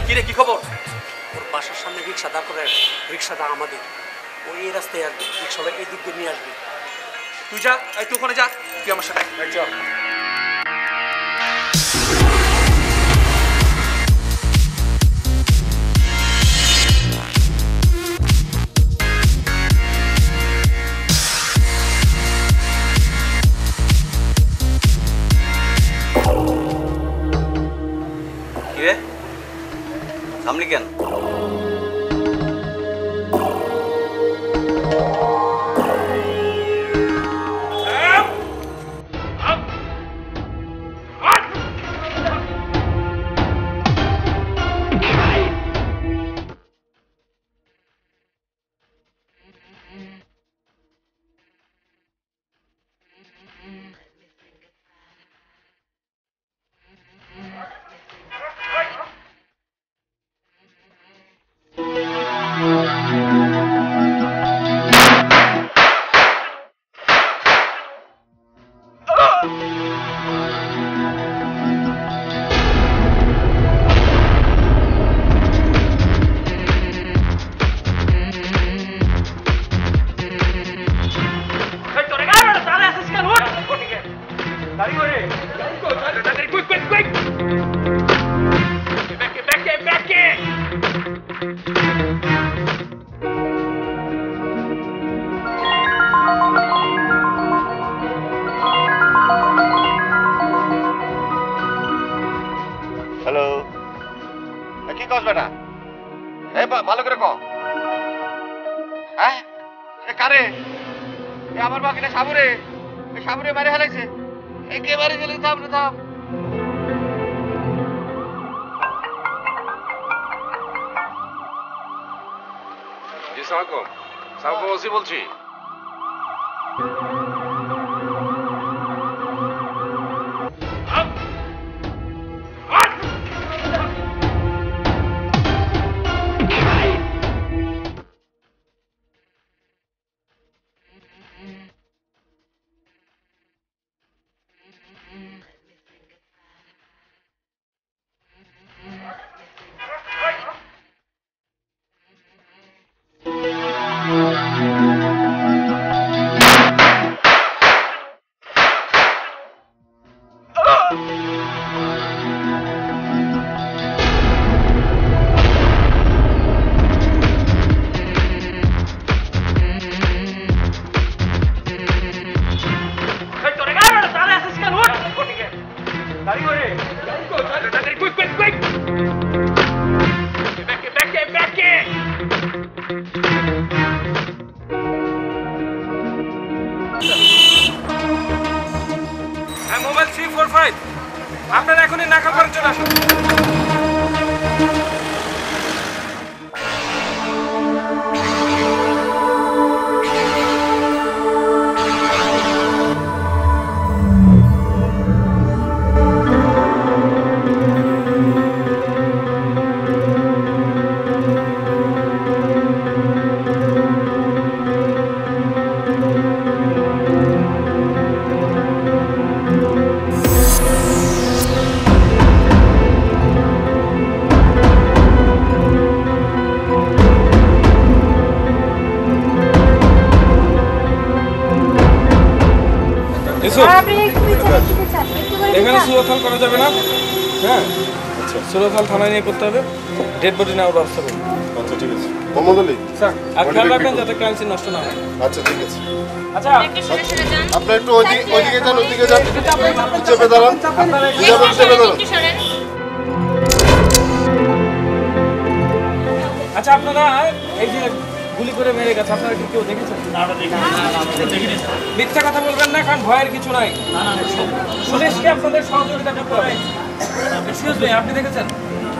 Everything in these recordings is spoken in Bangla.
কিরে কি খবর? ওর বাসার সামনে রিক্সা দাঁড় করে, রিক্সাটা আমাদের। ওই এই রাস্তায় আসবে, রিক্সাটা এই দিক দিয়ে নিয়ে আসবে। তুই যা, এই তুই ওখানে যা, তুই আমার সাথে চল। কিরে সামনে কেন? হ্যালো, কি কস বেটা? ভালো করে ক। হ্যাঁ কারে? আমার বাকিটা সাবুরে, সাবুরে মারে হেলাইছে। কে মারে গেলে? থাম রে থাম। জি সালাম, সালাম বলছি। মোবাইল 345 আপনারা এখনই নাকালপাড়া চলে আসুন। এখানে সুরতহাল করা যাবে না। হ্যাঁ আচ্ছা, সুরতহাল থানায় নিয়ে করতে হবে, ডেড বডি নেওয়ার ব্যবস্থা করুন। আচ্ছা ঠিক আছে মোহাম্মদ আলী স্যার, আর খেয়াল রাখবেন যাতে ক্রাইম সিন নষ্ট না হয়। আচ্ছা ঠিক আছে। আচ্ছা আপনি একটু ওইদিকে যান, ওইদিকে যান, চেপে দাঁড়ান, চেপে দাঁড়ান। আচ্ছা আপনারা এই যে গুলি করে মেরে গেছে, আপনারা কি কেউ দেখেছেন? মিথ্যা কথা বলবেন না, কারণ ভয়ের কিছু নাই। পুলিশকে আপনাদের সহযোগিতা করতে হবে। এক্সকিউজ মি, আপনি দেখেছেন?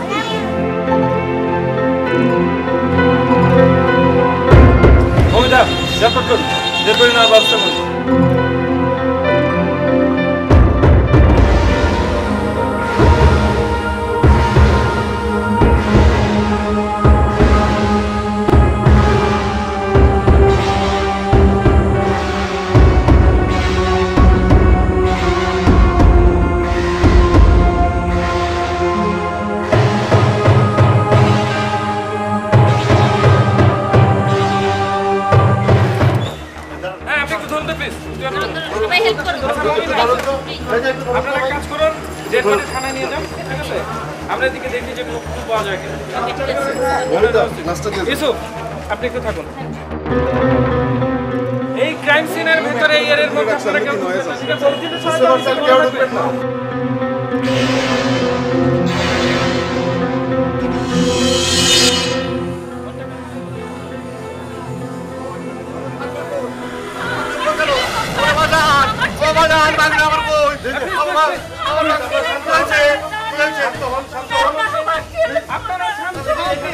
অমিতাভ, রেপোর্ট করুন, ডেড বডি নেওয়ার ব্যবস্থা করুন। একবারে থানায় নিয়ে যান, ঠিক আছে? আমরা এদিকে দেখি যে কোনো clue পাওয়া যায় কিনা। ইউসুফ, আপনি একটু থাকুন। এই ক্রাইম সিনের ভিতরে এই এর মধ্যে আপনারা কেউ ঢুকবেন না, ঠিক আছে? আপনারা শান্ত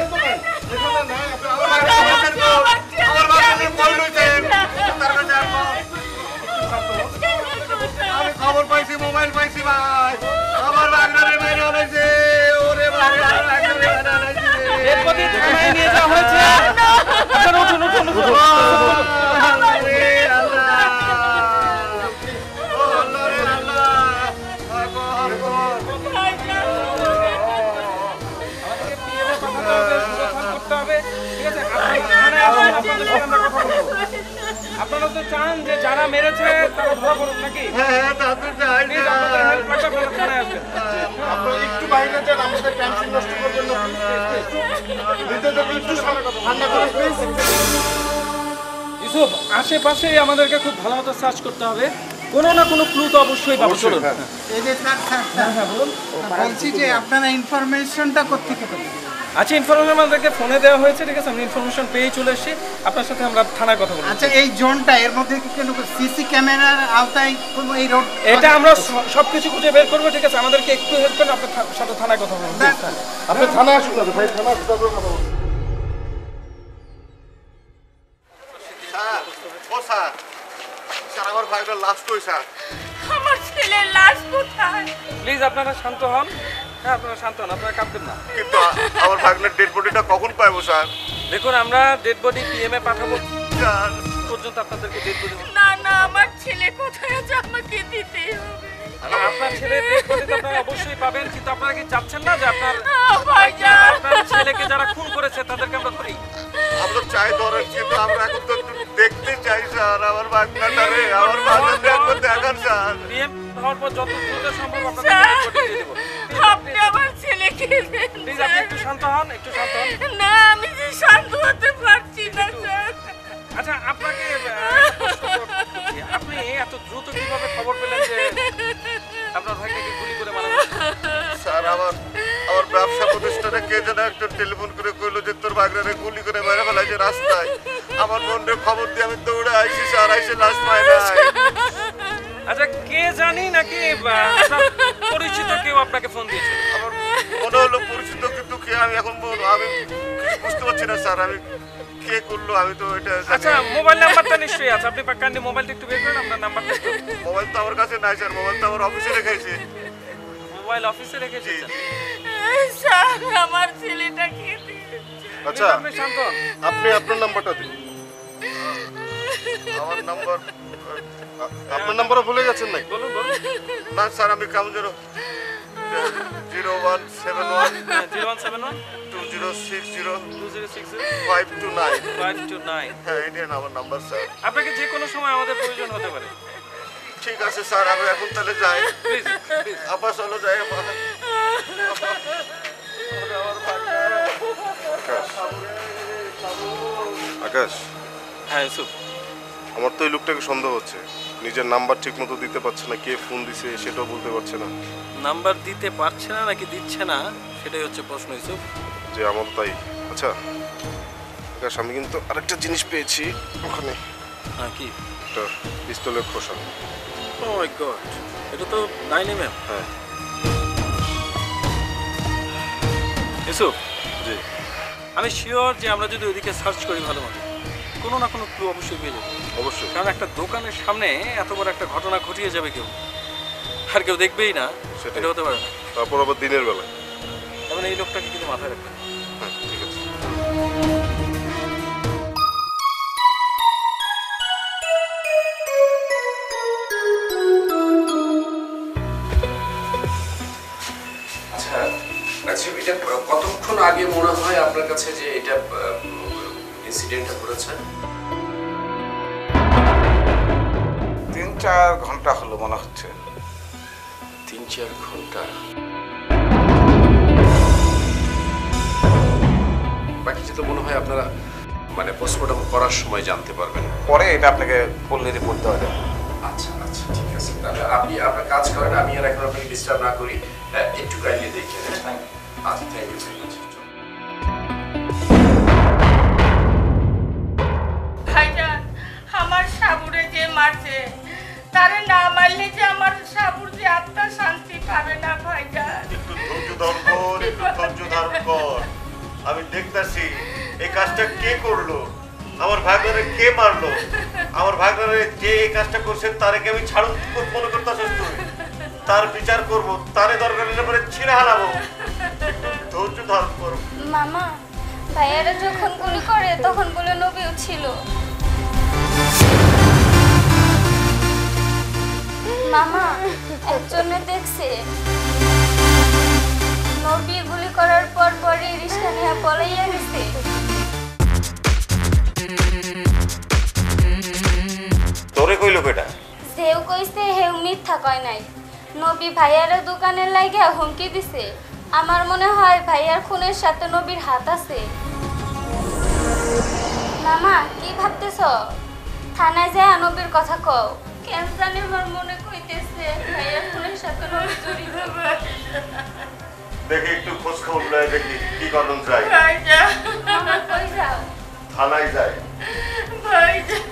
খবর পাইছি, মোবাইল পাইছি ভাই, আমার বাগনারে মেরে হয়েছে, ওরে ভাই এরপরই থানায় নিয়ে যাওয়া হয়েছে। আপনারা উঠুন, উঠুন, উঠুন। আমাদেরকে পিএমএ পাঠাতে হবে, সুরক্ষা করতে হবে, ঠিক আছে? আপনারা থানায় আসুন, আপনাদের সাথে আমরা কথা বলবো। আপনারা তো চান যে যারা মেরেছে তারা ধরা পড়ুক নাকি? প্লিজ আপনাদের হেল্প লাগবে, আপনারা থানায় আসবেন। একটু বাইরে যান, আমাদের ক্যান্সেল নষ্ট করবেন না। একটু ঠান্ডা করে প্লিজ। ইউসুফ, আশেপাশে আমাদেরকে খুব ভালো মতো সার্চ করতে হবে, কোনো না কোনো ক্লু তো অবশ্যই পাবো। চলুন। এই যে স্যার বলছি যে আপনারা ইনফরমেশনটা কোত্থেকে পেলেন? আচ্ছা, ইনফরমেশন আমাদেরকে ফোনে দেওয়া হয়েছে, ঠিক আছে? আমরা ইনফরমেশন পেয়ে চলে এসেছি, আপনার সাথে আমরা থানায় কথা বলবো। আচ্ছা, এই জোনটা এর মধ্যে কি কোনো সিসি ক্যামেরার আওতায় কোনো এই রোড? এটা আমরা সবকিছু খুঁজে বের করবো, ঠিক আছে? আমাদেরকে একটু হেল্প করেন, আপনার সাথে থানায় কথা বলবো। আপনি থানায় আসুন না ভাই, থানায় আসুন, তারপর কথা বলবো। স্যার আমার ভাইটা লাস্ট হই স্যার। আমার ছেলের লাশ কোথায়? প্লিজ আপনারা শান্ত হন। হ্যাঁ, আপনারা শান্ত হন, আপনারা কাঁদবেন না। কিন্তু আমার ভাগনার ডেড বডিটা কখন পাবো স্যার? দেখুন, আমরা ডেড বডি পিএমএ পাঠাবো, স্যার পর্যন্ত আপনাদেরকে ডেড বডি। না না, আমার ছেলে কোথায় আছে? আমাকে দিতেই হবে। আপনার ছেলের ডেড বডি তো আপনারা অবশ্যই পাবেন, কিন্তু আপনারা কি চাচ্ছেন না যে আপনার ভাইজান, আপনার ছেলেকে যারা খুন করেছে তাদেরকে আমরা ধরি? আমরা চাই ধরেন, কিন্তু আমরা এখন তো একটু দেখতে চাই স্যার আমার ভাগনাটারে, আমার ভাগনাটা একবার দেখান স্যার। পিএম হওয়ার পর যত দ্রুত সম্ভব আপনাদের স্যার, ডেড বডি দিয়ে দেবো। আপনি আমার ছেলেকে দেন। প্লিজ আপনি একটু শান্ত হন, একটু শান্ত হন। না, আমি যে শান্ত হতে পারছি না স্যার। আচ্ছা, আপনাকে প্রশ্ন করছি, আপনি এত দ্রুত কিভাবে খবর পেলেন যে আপনার ভাইটাকে গুলি করে মারা হয়েছে? স্যার আমার ব্যবসা প্রতিষ্ঠানে কে যেন একজন টেলিফোন করে কইলো যে তোর বাগনারে গুলি করে মেরে ফেলাইছে রাস্তায়। আমার বোনের খবর দিয়ে আমি দৌড়ে আইছি স্যার, আইসে লাশ পাই নাই। আচ্ছা, কে জানি নাকি আপনার পরিচিত কেউ আপনাকে ফোন দিয়েছে? আমার মনে হলো পরিচিত, কিন্তু কে আমি এখন আমি কিছু বুঝতে পারছি না স্যার, আমি কে করলো আমি তো এটা জানি আচ্ছা, না। মোবাইল নাম্বারটা নিশ্চয়ই আছে, আপনি কাইন্ডলি মোবাইলটা একটু বের করেন, আপনার নাম্বারটা একটু। মোবাইল তো আমার কাছে নাই স্যার, মোবাইল তো আমার অফিসে রেখেছি। মোবাইল অফিসে রেখে এসেছেন? স্যার, আমার ছেলেটাকে দিয়েছে। আচ্ছা, আপনি শান্ত হন। আপনি আপনার নাম্বারটা দিন। আমার নাম্বার আপনার নাম্বারও ভুলে গেছেন নাকি? বলুন, বলুন। না স্যার, আমি কেমন যেন 0171 0171 2060 2060 529। 529। হ্যাঁ, এটাই আমার নাম্বার স্যার। আপনাকে যে কোনো সময় আমাদের প্রয়োজন হতে পারে। ঠিক আছে স্যার, আমি এখন তাহলে যাই। Please, please. আপা চলো যাই। আকাশ, হ্যাঁ ইউসুফ, আমার তো এই লোকটাকে সন্দেহ হচ্ছে। নিজের নাম্বার ঠিক মতো দিতে পারছে না, কে ফোন দিছে সেটাও বলতে পারছে না। নাম্বার দিতে পারছে না নাকি দিচ্ছে না সেটাই হচ্ছে প্রশ্ন ইউসুফ। যে আমার তাই। আচ্ছা আকাশ, আমি কিন্তু আরেকটা জিনিস পেয়েছি ওখানে, হ্যাঁ, কি? একটা পিস্তলের খোসা। ও মাই গড, এটা তো 9mm। হ্যাঁ। ইউসুফ, জি। আমি শিওর যে আমরা যদি ওইদিকে সার্চ করি ভালো মতো কোনো না কোনো ক্লু অবশ্যই পেয়ে যাবো। অবশ্যই। কারণ একটা দোকানের সামনে এত বড় একটা ঘটনা ঘটিয়ে যাবে কেউ, আর কেউ দেখবেই না, সেটাই। এটা হতে পারে না। তারপর আবার দিনের বেলায়। এবং এই লোকটাকে কিন্তু মাথায় রাখবেন। হ্যাঁ, ঠিক আছে। আচ্ছা আচ্ছা, এটা কতক্ষণ আগে মনে হয় আপনার কাছে যে এটা ইনসিডেন্টটা ঘটেছে? 3-4 ঘন্টা হলো মনে হচ্ছে। 3-4 বিচার ঘন্টা। বাকি যেটা মনে হয় আপনারা মানে পোস্টমর্টম করার সময় জানতে পারবেন। পরে এটা আপনাকে ফুললি রিপোর্ট দেওয়া যাবে। আচ্ছা আচ্ছা ঠিক আছে, তাহলে আপনি আপনার কাজ করেন, আমি আর এখন আপনাকে ডিস্টার্ব না করি। একটু কাইন্ডলি দেখে আচ্ছা, থ্যাংক ইউ ভেরি মাচ। ভাইজান, আমার সাবুরে যে মারছে তারে না মারলে যে আমার সাবুর যে আত্মা শান্তি পাবে না ভাইজান। একটু ধৈর্য ধারণ কর, একটু ধৈর্য ধারণ কর। আমি দেখতাছি এই কাজটা কে করলো, আমার ভাগ্নারে কে মারলো, আমার ভাগ্নারে যে এই কাজটা করছে তারে কি আমি ছাড়ু মনে করতেছিস তুই? তার বিচার করব, তারে দরকার হলে পরে ছিঁড়ে হারাবো। একটু ধৈর্য ধারণ কর। মামা, ভাইয়ারা যখন গুলি করে তখন বলে নবীও ছিল। মামা, একজনে দেখছে নবী গুলি করার পর পরই রিস্কা নিয়ে পলাইয়া গেছে। তোরে কইলো কেটা? যেও কইছে হেউ মিথ্যা কয় নাই। নবী ভাইয়ারে দোকানে লাগিয়া হুমকি দিছে। আমার মনে হয় ভাইয়ার খুনের সাথে নবীর হাত আছে। মামা, কি ভাবতেছ? থানায় যায় নবীর কথা কও। কেন জানি আমার মনে কইতেছে ভাইয়ার খুনের সাথে নবী জড়িত। দেখি একটু খোঁজ খবর লয়, দেখি কি করণ যায়। ভাইজান, মামা কই যাও? থানায় যায়। ভাইজান।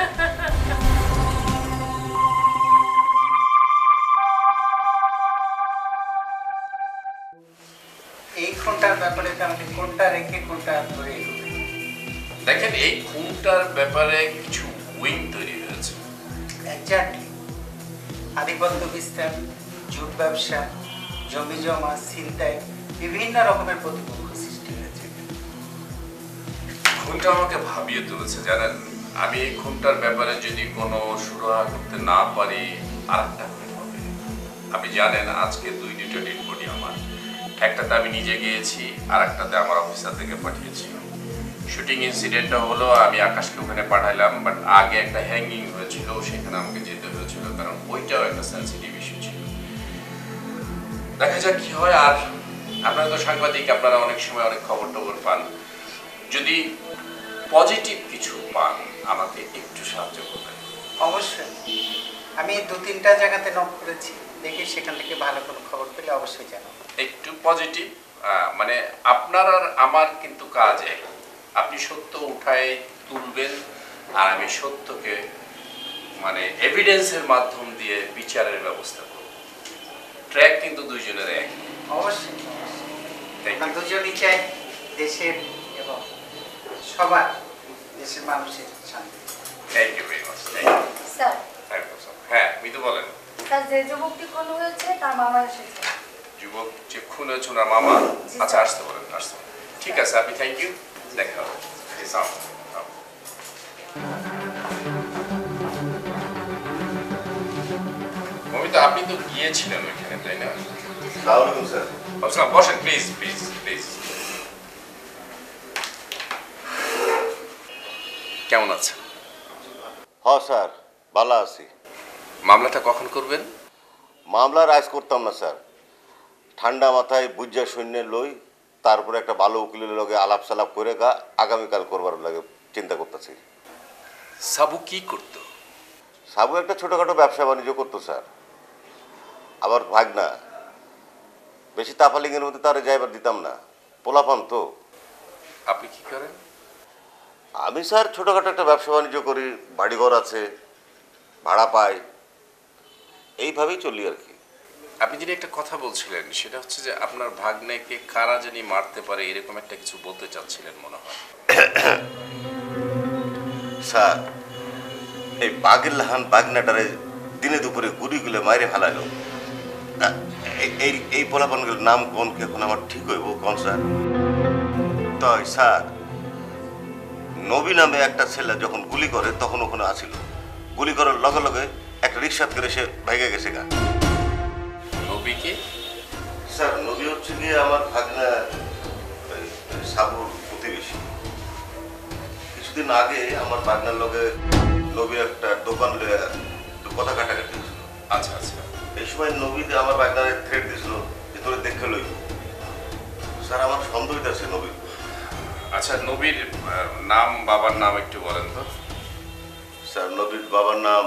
এই ফোনটার ব্যাপারে তাহলে কোনটা রেখে কোনটা ধরে এগোবে? দেখেন, এই খুনটার ব্যাপারে কিছু উইং তৈরি হয়েছে। এক্স্যাক্টলি। আধিপত্য বিস্তার, জুট ব্যবসা, জমি জমা, ছিনতাই, বিভিন্ন রকমের প্রতিপক্ষ সৃষ্টি হয়েছে। খুনটা আমাকে ভাবিয়ে তুলেছে জানেন। আমি এই খুনটার ব্যাপারে যদি কোনো সুরাহা করতে না পারি আরেকটা খুন হবে। আপনি জানেন আজকে দুইটা ডেড বডি আমার, একটাতে আমি নিজে গিয়েছি আর একটাতে আমার অফিসার থেকে পাঠিয়েছি। শুটিং ইনসিডেন্টটা হলো আমি আকাশকে ওখানে পাঠাইলাম, বাট আগে একটা হ্যাঙ্গিং হয়েছিল, সেখানে আমাকে যেতে হয়েছিল কারণ ওইটাও একটা সেন্সিটিভ ইস্যু ছিল। দেখা যাক কি হয়। আর আপনারা তো সাংবাদিক, আপনারা অনেক সময় অনেক খবর টবর পান। যদি পজিটিভ কিছু পান আমাকে একটু সাহায্য করবেন। অবশ্যই। আমি 2-3টা জায়গাতে নক করেছি, দেখি সেখান থেকে ভালো কোনো খবর পেলে অবশ্যই জানাবো। একটু পজিটিভ মানে আপনার আর আমার কিন্তু কাজ এক। আপনি সত্য উঠায় তুলবেন আর আমি সত্যকে মানে এভিডেন্সের মাধ্যম দিয়ে বিচারের ব্যবস্থা করব। ট্র্যাক কিন্তু দুইজনের এক। অবশ্যই। আমরা দুজনই চাই দেশের এবং সবার, দেশের মানুষের শান্তি। Thank you very much. Sir, হ্যাঁ মিতু বলেন। স্যার যে যুবকটি খুন হয়েছে তার মামা এসেছে। যুবক যে খুন হয়েছে ওনার মামা? আচ্ছা আসতে বলেন, আসতে বলেন। ঠিক আছে, আপনি থ্যাংক ইউ, দেখা হবে। মমিতা, আপনি তো গিয়েছিলেন ওইখানে তাই না? স্যার বসেন প্লিজ প্লিজ প্লিজ। কেমন আছেন? হ্যাঁ স্যার, ভালো আছি। মামলাটা কখন করবেন? মামলা রাইজ করতাম না স্যার, ঠান্ডা মাথায় বুঝা সৈন্য লই, তারপরে একটা ভালো উকিলের লগে আলাপ সালাপ করে আগামীকাল করবার লাগে চিন্তা করতেছি। সাবু কি করতো? সাবু একটা ছোটোখাটো ব্যবসা বাণিজ্য করতো স্যার। আবার ভাগনা বেশি তাফালিংয়ের মধ্যে তারে যাইবার দিতাম না, পোলাপান তো। আপনি কি করেন? আমি স্যার ছোটোখাটো একটা ব্যবসা বাণিজ্য করি, বাড়িঘর আছে, ভাড়া পাই, এইভাবেই চলি আর কি। আপনি যিনি একটা কথা বলছিলেন সেটা হচ্ছে যে আপনার ভাগ্নেকে কারা জানি মারতে পারে, এরকম একটা কিছু বলতে চাচ্ছিলেন মনে হয়। স্যার, এই বাগেরলাহান বাগনাটারে দিনে দুপুরে গুলি মাইরে ফেলাইল। এই পোলাপানগুলোর নাম কোন কি এখন আমার ঠিক হইব কোন স্যার? তাই স্যার, নবী নামে একটা ছেলে যখন গুলি করে তখন ওখানে আসিল, গুলি করার লগে লগে একটা রিক্সাত করে সে ভেঙে গেছে গা। নবী কি? স্যার নবী হচ্ছে গিয়ে আমার ভাগনা সাবুর প্রতিবেশী। কিছুদিন আগে আমার ভাগনার লগে নবীর একটা দোকান লয়ে একটু কথা কাটাকাটি হয়েছিল। আচ্ছা আচ্ছা। এই সময় নবী আমার ভাগনারে থ্রেট দিছিল যে তোরে দেখে লইব। স্যার আমার সন্দেহ হইতাছে নবী। আচ্ছা, নবীর নাম, বাবার নাম একটু বলেন তো। স্যার নবীর বাবার নাম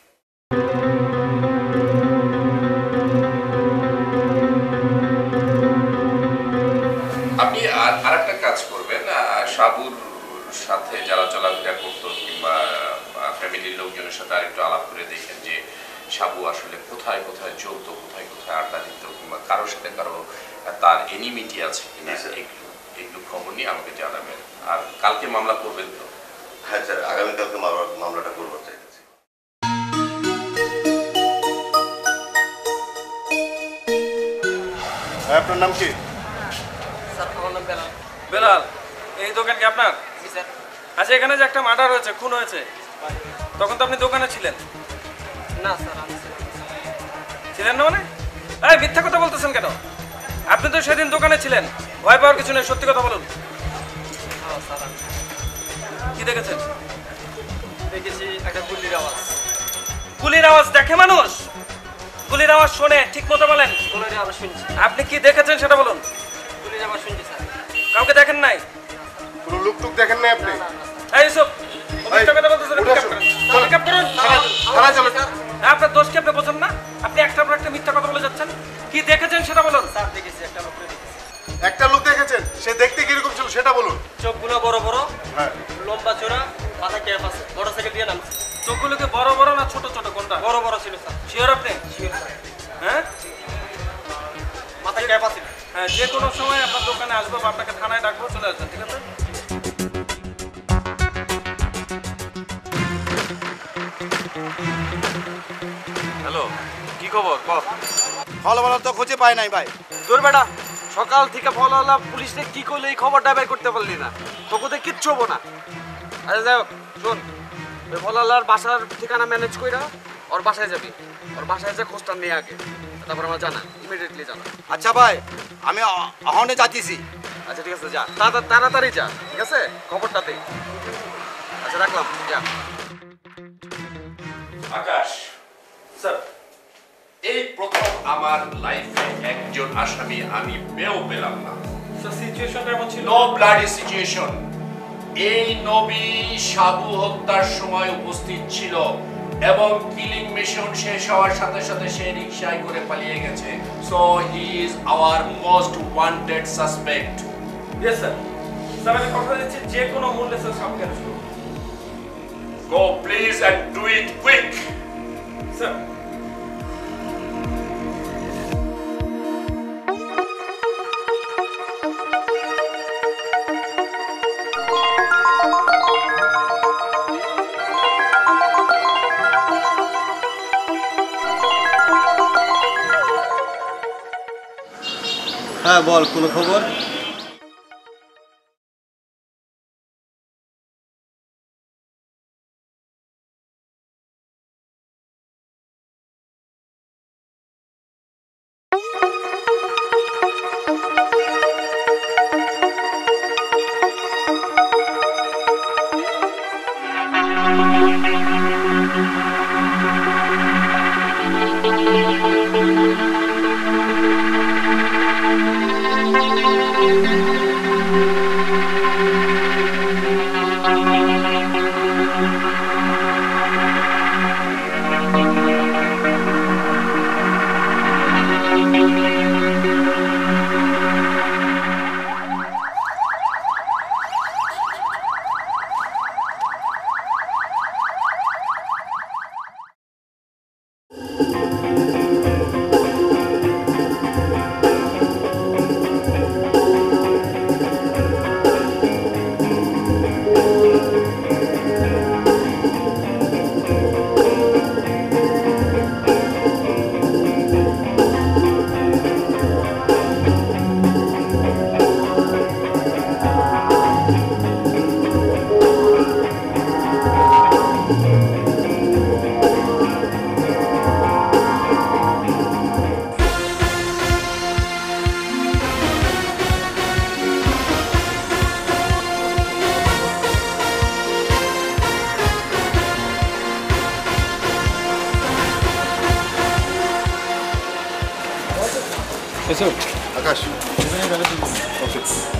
আপনি আর একটা কাজ করবেন, সাবুর সাথে যারা চলাফেরা করতো কিংবা ফ্যামিলির লোকজনের সাথে আরেকটু আলাপ করে দেখেন যে সাবু আসলে কোথায় কোথায় চলতো, কোথায় কোথায় আড্ডা দিত, কিংবা কারোর সাথে কারো তার এনিমিটি আছে কিনা, এগুলো খবর নিয়ে আমাকে জানাবেন। আর কালকে মামলা করবেন তো? হ্যাঁ স্যার, আগামীকালকে মামলাটা করবো চাইতেছি। আপনার নাম কি? স্যার আমার নাম বেলাল। বেলাল, এই দোকান কি আপনার? জি স্যার। আচ্ছা, এখানে যে একটা মার্ডার হয়েছে, খুন হয়েছে, তখন তো আপনি দোকানে ছিলেন? না স্যার, আমি ছিলেন না মানে? এই মিথ্যা কথা বলতেছেন কেন? আপনি তো সেদিন দোকানে ছিলেন, ভয় পাওয়ার কিছু নেই, সত্যি কথা বলুন। স্যার কি দেখেছেন? দেখেছি একটা গুলির আওয়াজ। গুলির আওয়াজ দেখে মানুষ? গুলির আওয়াজ শোনে? ঠিক মতো বলেন। গুলির আওয়াজ শুনছি। আপনি কি দেখেছেন সেটা বলুন। গুলির আওয়াজ শুনছি স্যার। কাউকে দেখেন নাই? কোনো লোক টুক দেখেন নাই আপনি? এই ইউসুফ, মিথ্যা কথা বলতেছেন, পিকআপ করুন। পিকআপ করুন। থানায় চলেন। আপনার দোষ কি আপনি বোঝেন না? আপনি একটার পর একটা মিথ্যা কথা বলে যাচ্ছেন। কি দেখেছেন সেটা বলুন। স্যার দেখেছি একটা লোক দেখেছি। একটা লোক দেখেছেন, সে দেখতে কিরকম ছিল সেটা বলুন। চোখগুলো বড় বড়, হ্যাঁ, লম্বা চোরা, মাথায় ক্যাপ আছে, মোটরসাইকেল দিয়ে নামছে। চোখগুলো কি বড় বড় না ছোট ছোট, কোনটা? বড় বড় ছিল স্যার। শিওর আপনি? Sure sir. হ্যাঁ, মাথায় ক্যাপ আছে। হ্যাঁ, যে কোনো সময় আপনার দোকানে আসবো বা আপনাকে থানায় ডাকবো, চলে আসবেন, ঠিক আছে? হ্যালো, কি খবর? ফলওয়ালা তো খুঁজে পায় নাই ভাই। তোর বেটা সকাল থেকে ফলওয়ালা পুলিশে কি করলে এই খবরটা বের করতে পারলি না? তোকে কিচ্ছু হবো না। আচ্ছা যাই হোক, শোন, ওই ফলওয়ালার বাসার ঠিকানা ম্যানেজ কইরা ওর বাসায় যাবি। ওর বাসায় যা খোঁজটা নিয়ে আগে, তারপর আমার জানা, ইমিডিয়েটলি জানা। আচ্ছা ভাই, আমি অহনে যাচ্ছি। আচ্ছা ঠিক আছে, যা তাড়াতাড়ি যা, ঠিক আছে? খবরটা দে। আচ্ছা রাখলাম, যা। আকাশ, স্যার, এই প্রথম আমার লাইফে একজন আসামি আমি পেয়েও পেলাম না। স্যার সিচুয়েশনটা এমন ছিল। No bloody situation. এই নবী সাবু হত্যার সময় উপস্থিত ছিল এবং কিলিং মিশন শেষ হওয়ার সাথে সাথে সে রিকশায় করে পালিয়ে গেছে। So he is our most wanted suspect. Yes sir. Sir আমি কথা দিচ্ছি, যে কোনো মূল্যে স্যার সাবকে অ্যারেস্ট করব। Go please and do it quick. Sir, হ্যাঁ বল, কোনো খবর? Akash okay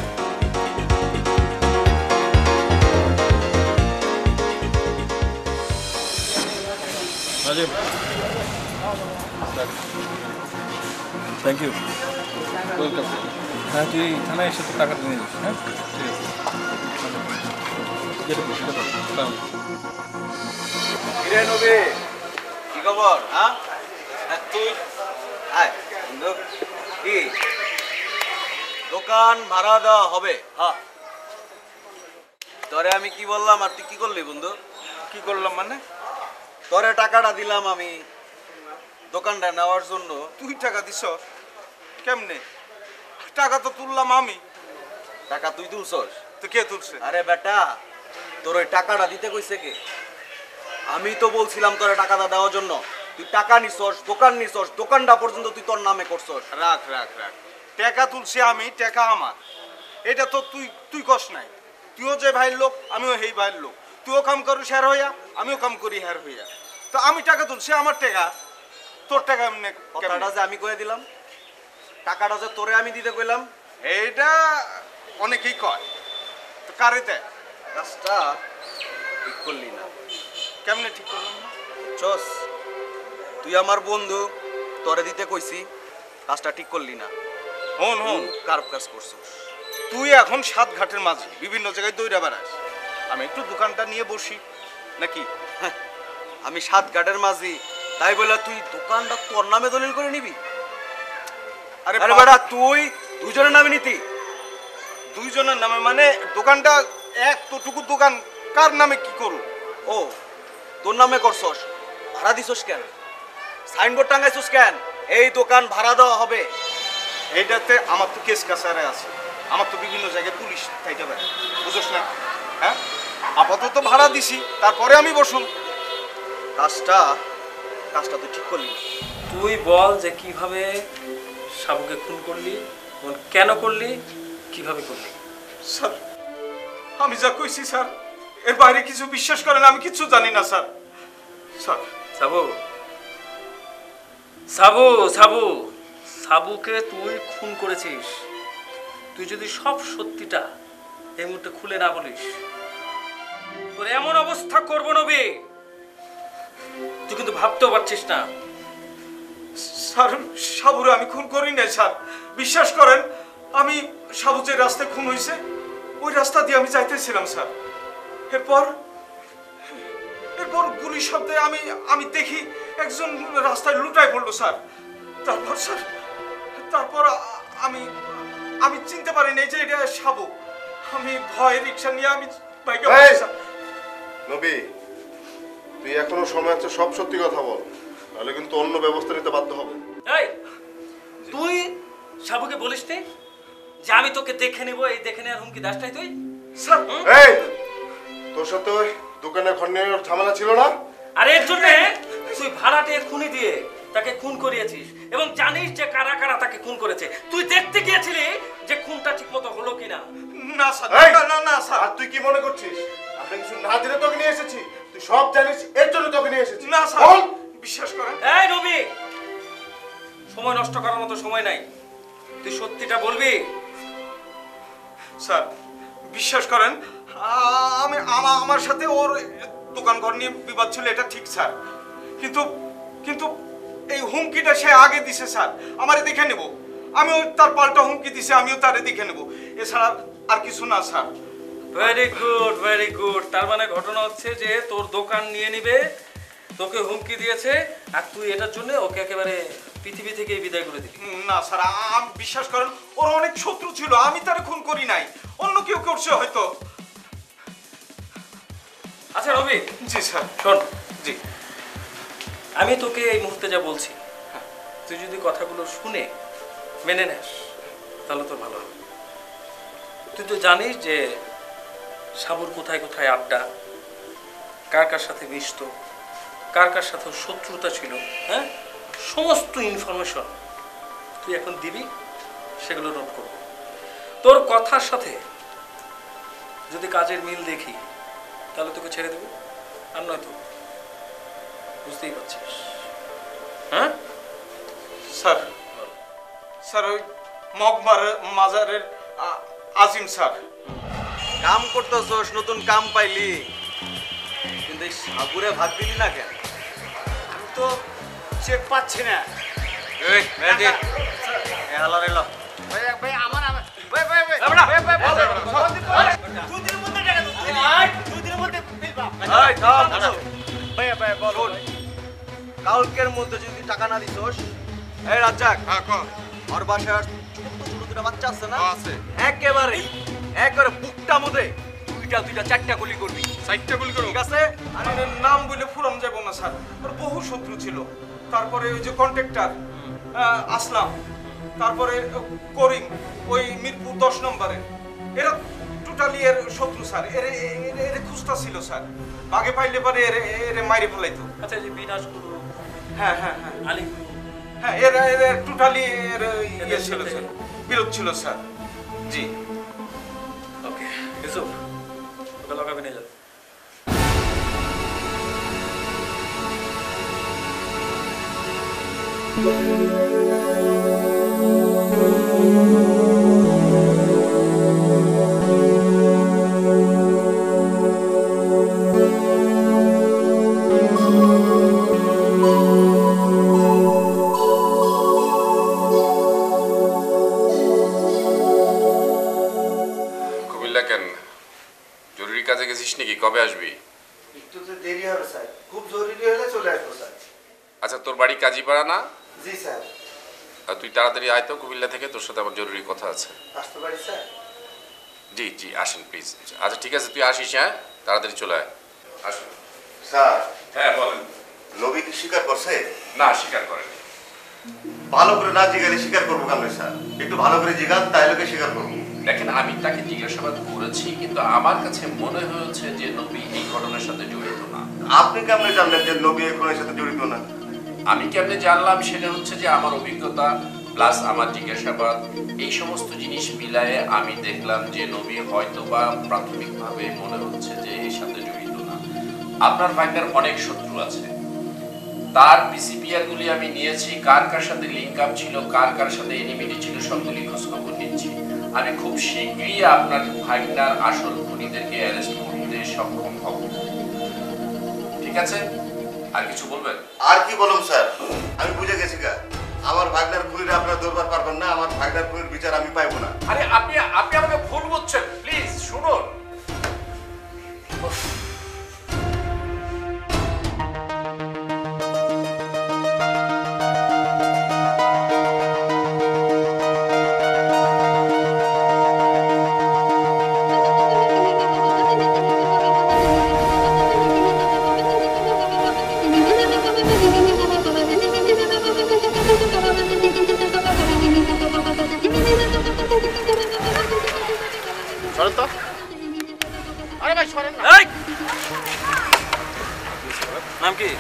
Rajib thank you welcome. হ্যাঁ তুই থানায় এসে তো টাকাটা নিয়ে নিস। হ্যাঁ ঠিক আছে কিরে নবী কি খবর? হ্যাঁ তুই আয় বন্ধু। কি দোকান ভাড়া দেওয়া হবে? হ্যাঁ তোরে আমি কি বললাম আর তুই কি করলি বন্ধু? কি করলাম মানে? তোরে টাকাটা দিলাম আমি দোকানটা নেওয়ার জন্য। তুই টাকা দিছ কেমনে? টাকা তো তুললাম আমি। টাকা তুই তুলছস? তো কে তুলছে? আরে বেটা তোর ওই টাকাটা দিতে কইছে কে? আমি তো বলছিলাম তোরে টাকাটা দেওয়ার জন্য। তুই টাকা নিছস, দোকান নিছস, দোকানটা পর্যন্ত তুই তোর নামে করছস। রাখ রাখ রাখ, টাকা তুলছি আমি, টাকা আমার। এটা তো তুই কস নাই। তুইও যে ভাইয়ের লোক, আমিও সেই ভাইয়ের লোক। তুইও কাম করিস হ্যার হইয়া, আমিও কাম করি হ্যার হইয়া। তো আমি টাকা তুলছি, আমার টাকা। তোর টাকা এমনি কথাটা যে আমি কয়ে দিলাম, টাকাটা যে তোরে আমি দিতে কইলাম, এইটা অনেকেই কয়। তো কারে দেয়? কাজটা ঠিক করলি না। কেমনে ঠিক করলাম না? চস তুই আমার বন্ধু, তোরে দিতে কইছি, কাজটা ঠিক করলি না। হন হন, খারাপ কাজ করছিস। তুই এখন সাত ঘাটের মাঝে বিভিন্ন জায়গায় দৌড়া বেড়াস। আমি একটু দোকানটা নিয়ে বসি নাকি? আমি সাত ঘাটের মাঝি তাই বলে তুই দোকানটা তোর নামে দলিল করে নিবি? আরে আরে বেটা তুই দুইজনের নামে নিতি। দুইজনের নামে মানে দোকানটা এতটুকু দোকান কার নামে কি করু? ও তোর নামে করছস, ভাড়া দিছস কেন? সাইনবোর্ড টাঙাইছস কেন? এই দোকান ভাড়া দেওয়া হবে। এইটাতে আমার তো কেস কাছারে আছে, আমার তো বিভিন্ন জায়গায় পুলিশ থাইতে পারে, বুঝোস না? হ্যাঁ, আপাতত ভাড়া দিছি, তারপরে আমি বসুন। কাজটা তুই ঠিক করলি না। তুই বল যে কিভাবে সাবুকে খুন করলি, কেন করলি, কিভাবে করলি? স্যার আমি যা কইছি স্যার, এর বাইরে কিছু বিশ্বাস করেন, আমি কিছু জানি না স্যার। স্যার সাবু সাবু সাবু সাবুকে তুই খুন করেছিস। তুই যদি সব সত্যিটা এই মুহূর্তে খুলে না বলিস, তোর এমন অবস্থা করবো নবী, তুই কিন্তু ভাবতেও পারছিস না। স্যার সাবুরে আমি খুন করি নাই স্যার, বিশ্বাস করেন। আমি সাবু যে রাস্তায় খুন হয়েছে ওই রাস্তা দিয়ে আমি যাইতেছিলাম স্যার। এরপর গুলির শব্দে আমি দেখি একজন রাস্তায় লুটাই পড়লো স্যার। তারপর স্যার আমি চিনতে পারি নাই যে এটা সাবু। আমি ভয় রিক্সা নিয়ে আমি বাইকে নবী, তুই এখনো সময় আছে, সব সত্যি কথা বল, তাহলে কিন্তু অন্য ব্যবস্থা নিতে বাধ্য হবে। এই তুই সাবুকে বলিস নি যে আমি তোকে দেখে নিব, এই দেখে নেওয়ার হুমকি দাস নাই তুই? স্যার এই তোর সাথে ওই দোকানে খন্ডের ঝামেলা ছিল না? আর এর জন্য তুই ভাড়াটে খুনি দিয়ে তাকে খুন করিয়েছিস এবং জানিস যে কারা কারা তাকে খুন করেছে। তুই দেখতে গিয়েছিলি যে খুনটা ঠিকমতো হলো কিনা? না স্যার, না স্যার। আর তুই কি মনে করছিস আমরা কিছু না জেনে তোকে নিয়ে এসেছি? তুই সব জানিস, এর জন্য তোকে নিয়ে এসেছি। না স্যার, বল। বিশ্বাস করেন। এই নবী, সময় নষ্ট করার মতো সময় নাই, তুই সত্যিটা বলবি। স্যার বিশ্বাস করেন, আমি আমার সাথে ওর দোকান ঘর নিয়ে বিবাদ ছিল, এটা ঠিক স্যার। কিন্তু এই হুমকিটা সে আগে দিছে স্যার, আমারে দেখে নেব। আমিও তার পাল্টা হুমকি দিছে, আমিও তারে দেখে নেব, এছাড়া আর কিছু না sir. Very good, very good. তার মানে ঘটনা হচ্ছে যে তোর দোকান নিয়ে নিবে, তোকে হুমকি দিয়েছে, আর তুই এটার জন্য ওকে একেবারে পৃথিবী থেকে বিদায় করে দিবি। না স্যার, আমি বিশ্বাস করেন, ওর অনেক শত্রু ছিল, আমি তারে খুন করি নাই, অন্য কেউ করছে হয়তো। আচ্ছা রবি। জি স্যার। শোন, জি আমি তোকে এই মুহূর্তে যা বলছি, তুই যদি কথাগুলো শুনে মেনে নেস তাহলে তোর ভালো হবে। তুই তো জানিস যে সাবুর কোথায় কোথায় আড্ডা, কার কার সাথে মিশত, কার কার সাথে শত্রুতা ছিল, হ্যাঁ, সমস্ত ইনফরমেশন তুই এখন দিবি, সেগুলো নোট করবো। তোর কথার সাথে যদি কাজের মিল দেখি তাহলে তোকে ছেড়ে দেবো, আর নয়তো বুঝতেই পারছিস। হ্যাঁ স্যার, স্যার ওই মগমার মাজারের আজিম স্যার। কাম করতেছস, নতুন কাম পাইলি, কিন্তু এই সাবুরে ভাগ দিলি না কেন? আমি তো চেক পাচ্ছি না। এই মেহেদি এ হালা রেল ভাই আমার ভাই দুদিনের মধ্যে টাকা দুদিনের মধ্যে এই থাম ভাই বল কালকের মধ্যে যদি টাকা না দিছস, এই রাজ্জাক ওর বাসায় আর ছোট ছোট দুটা বাচ্চা আছে না? আছে। একেবারে বুকটা মধ্যে দুইটা চারটা গুলি করবি। 4টা গুলি করব। ঠিক আছে? আর এর নাম বলে ফুরাম যাব না স্যার, ওর বহু শত্রু ছিল। তারপরে ওই যে কন্ট্রাক্টর আসলাম, তারপরে করিম ওই মিরপুর 10 নম্বরে, এরা টোটালি এর শত্রু স্যার। এর খুঁজতা ছিল স্যার, বাগে পাইলে পরে এর মাইরে ফেলাইতো। আচ্ছা এই যে বিনাশ গুরু, হ্যাঁ আলী গুরু, হ্যাঁ এর টোটালি এর ইয়ে ছিল স্যার, বিরোধ ছিল স্যার। জি ওকে ইউসুফ ওকে লগাবে নিয়ে যাও। কুমিল্লা কেন, জরুরি কাজে গেছিস নাকি? কবে আসবি? একটু তো দেরি হবে স্যার, খুব জরুরি হলে চলে আসবো স্যার। আচ্ছা তোর বাড়ি কাজীপাড়া না? জি স্যার। আর তুই তাড়াতাড়ি আয় তো কুমিল্লা থেকে, তোর সাথে আমার জরুরি কথা আছে। আসতে পারি স্যার? জি আসেন প্লিজ। আচ্ছা ঠিক আছে তুই আসিস, হ্যাঁ তাড়াতাড়ি চলে আয়। আসুন। স্যার হ্যাঁ বলেন। নবী কি স্বীকার করছে? না স্বীকার করেনি। ভালো করে না জিজ্ঞাসা স্বীকার করবো কেন স্যার? একটু ভালো করে জিজ্ঞাসা, তাই লোকে স্বীকার করবো। দেখেন আমি তাকে জিজ্ঞাসাবাদ করেছি, কিন্তু আমার কাছে মনে হয়েছে যে নবী এই ঘটনার সাথে জড়িত না। আপনি কেমনে জানলেন যে নবী এই খুনের সাথে জড়িত না? আমি কেমনে জানলাম সেটা হচ্ছে যে আমার অভিজ্ঞতা প্লাস আমার জিজ্ঞাসাবাদ, এই সমস্ত জিনিস মিলায়ে আমি দেখলাম যে নবী হয়তো বা প্রাথমিকভাবে মনে হচ্ছে যে এর সাথে জড়িত না। আপনার ভাগ্যের অনেক শত্রু আছে, তার পিসিপিআর গুলি আমি নিয়েছি, কার কার সাথে লিঙ্ক আপ ছিল, কার কার সাথে এনিমিটি ছিল, সবগুলি খোঁজখবর নিচ্ছি। আমি খুব শীঘ্রই আপনার ভাগ্নার আসল খুনিদেরকে অ্যারেস্ট করতে সক্ষম হব। ঠিক আছে, আর কিছু বলবেন? আর কি বলুন স্যার, আমি বুঝে গেছি গা। আমার ভাগনার খুনিরা আপনার দরবার পারবেন না, আমার ভাগনার খুনির বিচার আমি পাইবো না। আরে আপনি আমাকে ভুল বুঝছেন, প্লিজ শুনুন। সরেন তো। আরে ভাই সরেন না। এই নাম কি?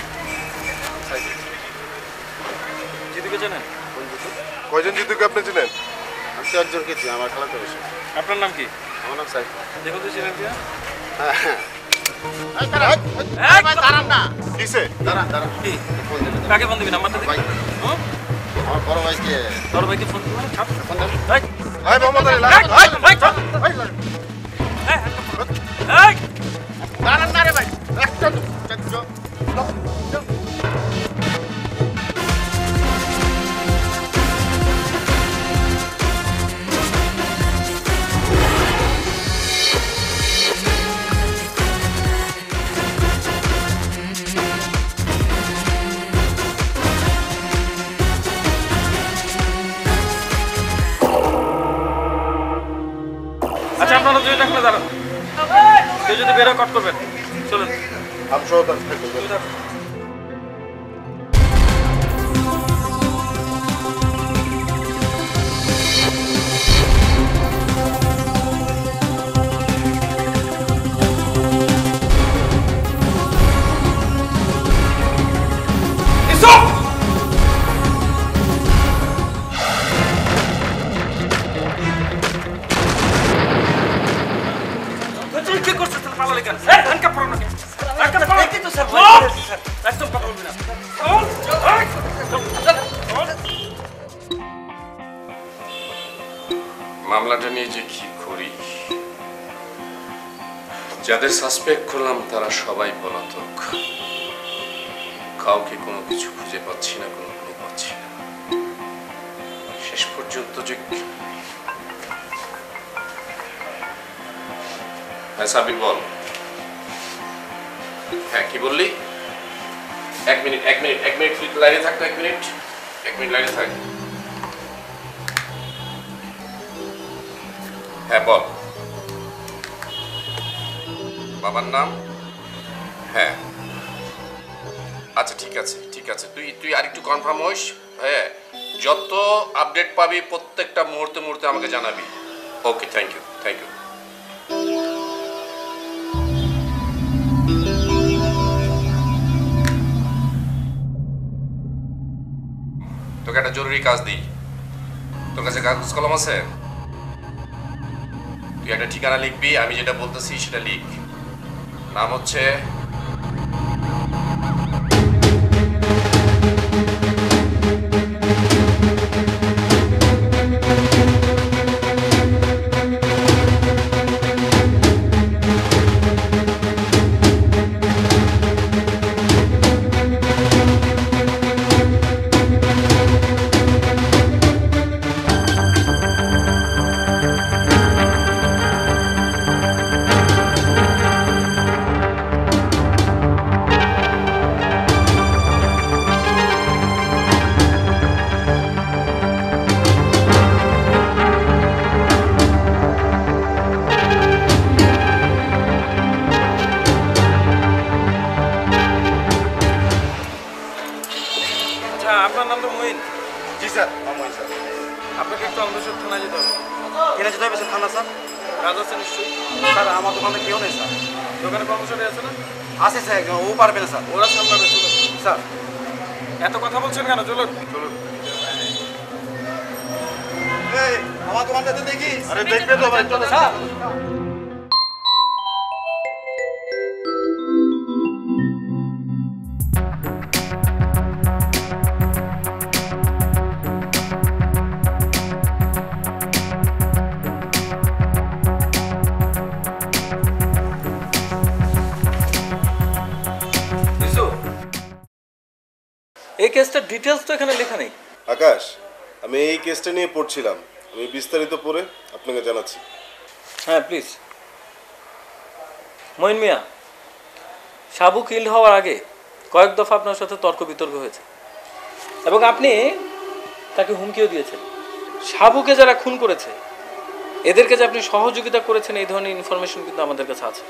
জিতুকে চেনেন? কয়জন জিতুকে আপনি চিনেন? আমি তো একজনকে চিনি, আমার খেলাতে বসে। আপনার নাম কি? আমার নাম সাইফ। দেখুন তো চিনেন কি? দাঁড়ান না। কিসে? দাঁড়ান কি? ফোন দিন। কাকে ফোন দিবি? নাম্বারটা ভাই। আমার বড় ভাইকে। বড় ভাইকে ফোন দিবি? ফোন দেন। ভাই মোহাম্মদ আলী লাগা। দাঁড়ান না রে ভাই। একটা আচ্ছা আপনারা দুই থাকলে দাঁড়ান, কেউ যদি বেরো কট করবেন। চলুন আমি সহ থাকবো। কি করছিস তাহলে পালালে কেন? হ্যান্ডকাপ পরানো কেন? হ্যান্ডকাপ পরানো কি তো স্যার? একদম কথা বলবি না। মামলাটা নিয়ে যে কি করি, যাদের সাসপেক্ট করলাম তারা সবাই পলাতক, কাউকে কোনো কিছু খুঁজে পাচ্ছি না, কোনো ক্লু পাচ্ছি না। শেষ পর্যন্ত যে হ্যাঁ সাবির বল। হ্যাঁ কি বললি? এক মিনিট তুই লাইনে থাকতো, এক মিনিট লাইনে থাক। হ্যাঁ বল। বাবার নাম? হ্যাঁ আচ্ছা ঠিক আছে তুই আর একটু কনফার্ম হইস। হ্যাঁ যত আপডেট পাবি প্রত্যেকটা মুহূর্তে আমাকে জানাবি। Okay thank you. তোকে একটা জরুরি কাজ দিই। তোর কাছে কাগজ কলম আছে? তুই একটা ঠিকানা লিখবি, আমি যেটা বলতেছি সেটা লিখ। নাম হচ্ছে আপনার নাম তো মঈন? জি স্যার, মঈন স্যার। আপনাকে একটু আমদেশ্বর থানায় যেতে হবে। কেন যেতে হবে স্যার থানা স্যার? কাজ আছে নিশ্চয়ই? স্যার আমার দোকানে কেউ নেই স্যার। দোকানে কর্মচারী আছে না? আছে স্যার, ও পারবে না স্যার। ওরা সামলাবে, চলুন। স্যার এত কথা বলছেন কেন? চলুন। আমার দোকানটাতে দেখি। আরে দেখবে তো ভাই, চলো স্যার। এই কেসটার ডিটেলস তো এখানে লেখা নেই। আকাশ, আমি এই কেসটা নিয়ে পড়ছিলাম, আমি বিস্তারিত পড়ে আপনাকে জানাচ্ছি। হ্যাঁ প্লিজ। মঈন মিয়া, সাবু কিল হওয়ার আগে কয়েক দফা আপনার সাথে তর্ক বিতর্ক হয়েছে এবং আপনি তাকে হুমকিও দিয়েছেন। সাবুকে যারা খুন করেছে এদেরকে যে আপনি সহযোগিতা করেছেন এই ধরনের ইনফরমেশন কিন্তু আমাদের কাছে আছে।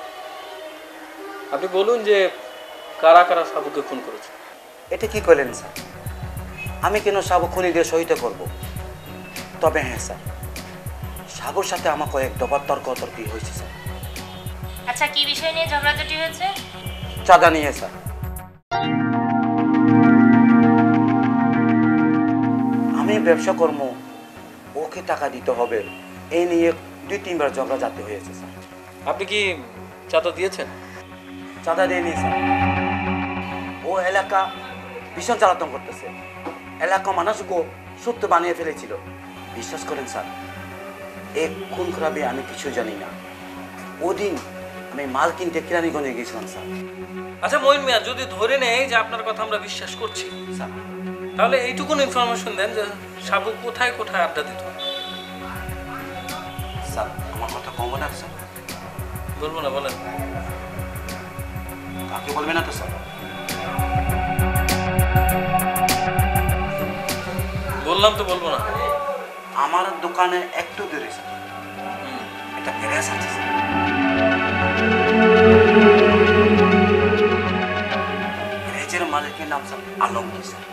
আপনি বলুন যে কারা কারা সাবুকে খুন করেছে। এটা কি করলেন স্যার? আমি কেন সাবু খুনি দিয়ে সহিত করব? তবে হ্যাঁ স্যার, সাবুর সাথে আমার কয়েক দফা তর্কতর্কি হয়েছে স্যার। আচ্ছা কি বিষয় নিয়ে ঝগড়াঝাটি হয়েছে? চাঁদা নিয়ে স্যার। আমি ব্যবসা কর্ম, ওকে টাকা দিতে হবে, এই নিয়ে 2-3 বার ঝগড়াঝাটি হয়েছে স্যার। আপনি কি চাঁদা দিয়েছেন? চাঁদা দিয়ে নিয়ে স্যার। ও এলাকা ভীষণ জ্বালাতন করতেছে, এলাকা মানুষকে সত্য বানিয়ে ফেলেছিল। বিশ্বাস করেন স্যার, এক খুন খারাপে আমি কিছু জানি না। ওদিন আমি মাল কিনতে কেরানীগঞ্জে গেছিলাম স্যার। আচ্ছা মঈন মিয়া, যদি ধরে নেই যে আপনার কথা আমরা বিশ্বাস করছি স্যার, তাহলে এইটুকুন ইনফরমেশন দেন যে সাবু কোথায় কোথায় আড্ডা দিত। স্যার আমার কথা কম না স্যার? বলবো না, বলেন। কাকে বলবে না তো স্যার? বললাম তো বলবো না। আমার দোকানে একটু দেরি স্যার, একটা গ্যারেজ আছে স্যার। গ্যারেজের মালিকের নাম স্যার আলমগীর স্যার।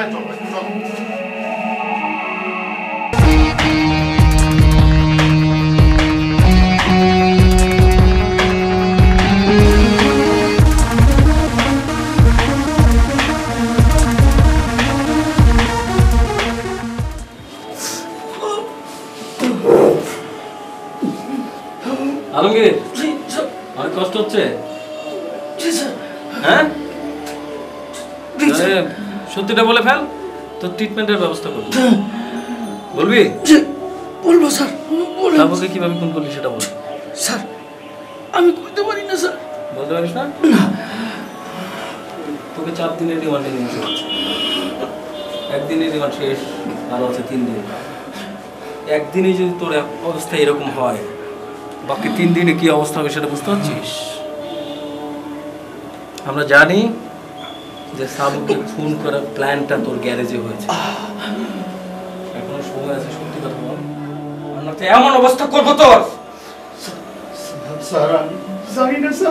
চল চল। আলমগীর অনেক কষ্ট হচ্ছে হ্যাঁ সত্যিটা বলে ফেল তোর ট্রিটমেন্টের ব্যবস্থা করবি বলবি বলবো স্যার তারপরে কিভাবে খুন করলি সেটা বল স্যার আমি করতে পারি না স্যার বলতে পারিস না তোকে 4 দিনের রিমান্ডে নিয়ে আসা হচ্ছে একদিনের রিমান্ড শেষ আরো আছে 3 দিন একদিনে যদি তোর অবস্থা এরকম হয় বাকি 3 দিনে কি অবস্থা হবে সেটা বুঝতে পারছিস আমরা জানি যে সাবুকে খুন করার প্ল্যানটা তোর গ্যারেজে হয়েছে এখনো সময় আছে সত্যি কথা বল আমরা তো এমন অবস্থা করবো তোর স্যার আমি জানি না স্যার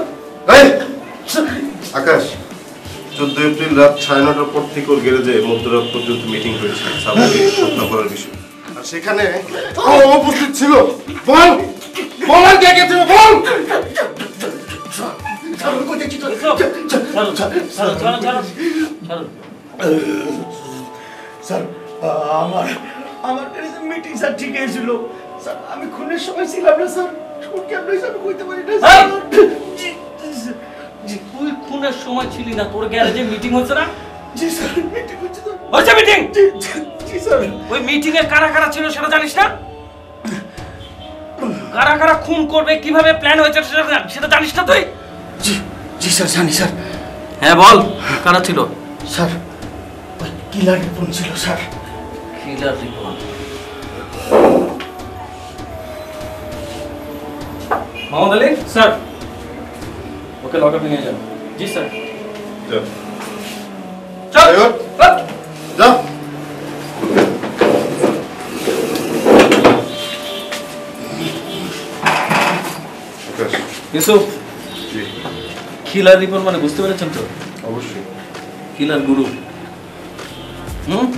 আকাশ 14 এপ্রিল রাত 9:30টার পর থেকে ওর গ্যারেজে মধ্যরাত পর্যন্ত মিটিং হয়েছে সাবুকে হত্যা করার বিষয়ে আর সেখানে ও উপস্থিত ছিল বল বল আর কে কে ছিল বল স্যার আমার মিটিং স্যার ঠিক হয়েছিল স্যার আমি খুনের সময় ছিলাম না স্যার কেমন আমি কইতে পারি না তুই খুনের সময় ছিলি না তোর গ্যারেজে মিটিং হচ্ছে না জি স্যার মিটিং হচ্ছে তো হচ্ছে মিটিং জি স্যার ওই মিটিং এ কারা কারা ছিল সেটা জানিস না কারা কারা খুন করবে কিভাবে প্ল্যান হয়েছে সেটা জানিস না তুই জি জি স্যার জানি স্যার হ্যাঁ বল কারা ছিল স্যার ওই কিলার রিপন ছিল sir killer Ripon Mohammad Ali sir ওকে লক আপে নিয়ে যান জি স্যার চল যা ইউসুফ কিলার রিপন মানে বুঝতে পেরেছেন তো অবশ্যই কিলার গুরু